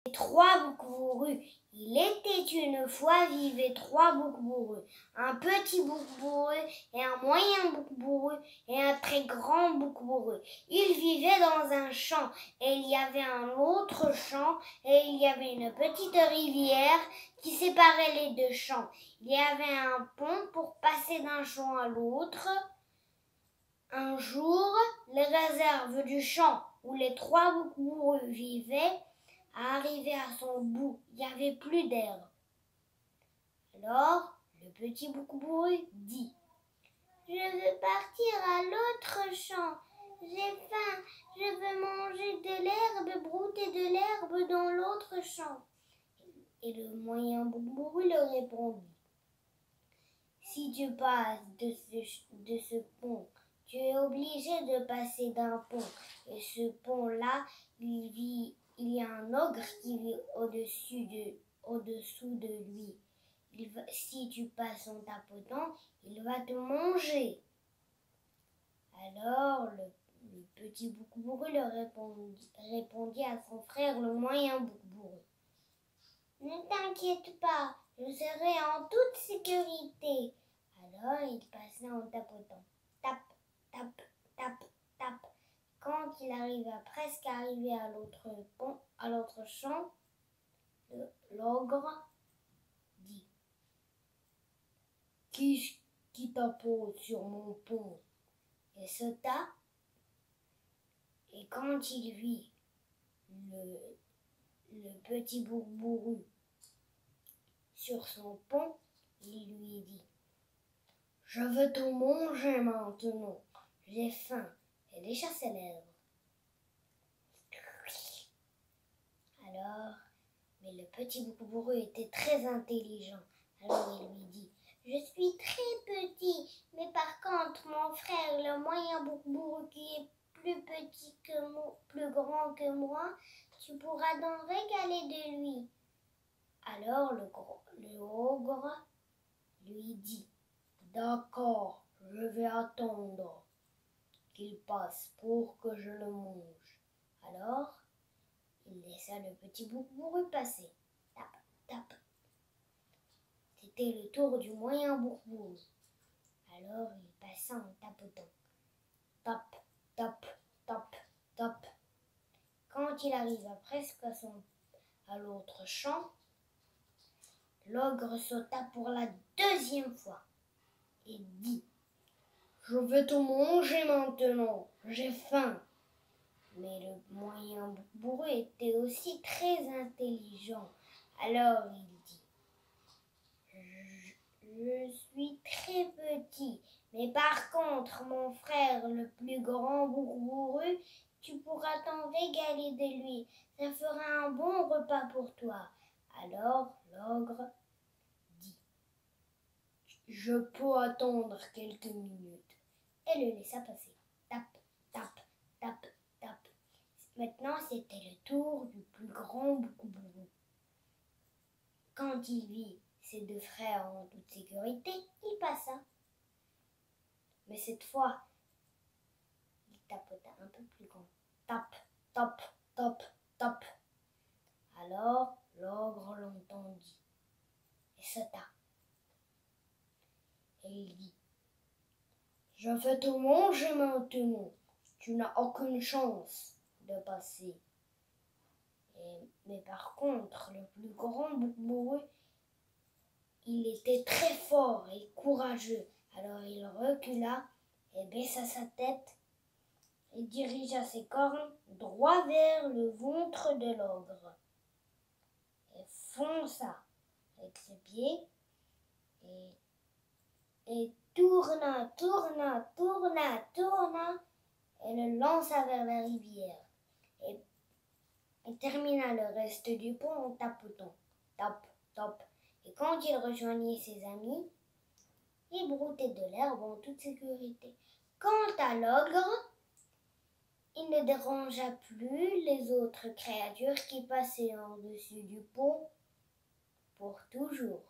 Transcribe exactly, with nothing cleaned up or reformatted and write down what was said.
Trois boucs bourrus. Il était une fois vivait trois boucs bourrus. Un petit bouc bourru et un moyen bouc bourru et un très grand bouc bourru. Ils vivaient dans un champ et il y avait un autre champ et il y avait une petite rivière qui séparait les deux champs. Il y avait un pont pour passer d'un champ à l'autre. Un jour, les réserves du champ où les trois boucs bourrus vivaient arrivé à son bout, il n'y avait plus d'herbe. Alors, le petit bouc bourru dit « Je veux partir à l'autre champ. J'ai faim. Je veux manger de l'herbe, brouter de l'herbe dans l'autre champ. » Et le moyen bouc bourru leur répondit « Si tu passes de ce, de ce pont, tu es obligé de passer d'un pont. Et ce pont-là, il vit Il y a un ogre qui vit au-dessus de, au-dessous de lui. Il va, si tu passes en tapotant, il va te manger. » Alors le, le petit bouc bourru leur répondit, répondit à son frère le moyen bouc bourru. « Ne t'inquiète pas, je serai en toute sécurité. » Alors il passait en tapotant. Tap, tap, tap, tap. Quand il arriva presque arrivé à l'autre pont, à l'autre champ, l'ogre dit « Qui, qui tapote sur mon pont ?» et sauta. Et quand il vit le, le petit bouc bourru sur son pont, il lui dit « Je veux te manger maintenant, j'ai faim. » Et déjà ses lèvres. Alors, mais le petit bouc bourru était très intelligent. Alors il lui dit « Je suis très petit, mais par contre mon frère, le moyen bouc bourru qui est plus petit que moi, plus grand que moi, tu pourras t'en régaler de lui. » Alors le, le ogre lui dit « D'accord, je vais attendre qu'il passe pour que je le mange. » Alors, il laissa le petit bouc bourru passer. Tap, tap. C'était le tour du moyen bouc bourru. Alors, il passa en tapotant. Tap, tap, tap, tap. Quand il arriva presque à, son, à l'autre champ, l'ogre sauta pour la deuxième fois et dit « Je vais te manger maintenant, j'ai faim. » Mais le moyen bouc bourru était aussi très intelligent. Alors il dit je, je suis très petit, mais par contre mon frère le plus grand bouc bourru, tu pourras t'en régaler de lui. Ça fera un bon repas pour toi. » Alors l'ogre dit je peux attendre quelques minutes. Et le laissa passer. Tap, tap, tap, tap. Maintenant, c'était le tour du plus grand bouc bourru. Quand il vit ses deux frères en toute sécurité, il passa. Mais cette fois, il tapota un peu plus grand. Tap, tap, tap, tap. Alors, l'ogre l'entendit et sauta. Et il dit « Je vais te manger maintenant. Tu n'as aucune chance de passer. » Et, mais par contre, le plus grand bouc bourru, il était très fort et courageux. Alors il recula et baissa sa tête et dirigea ses cornes droit vers le ventre de l'ogre. Et fonça avec ses pieds et, et tourna, tourna, tourna, tourna et le lança vers la rivière. Et, et termina le reste du pont en tapotant. Tap, tap. Et quand il rejoignit ses amis, il broutait de l'herbe en toute sécurité. Quant à l'ogre, il ne dérangea plus les autres créatures qui passaient en dessus du pont pour toujours.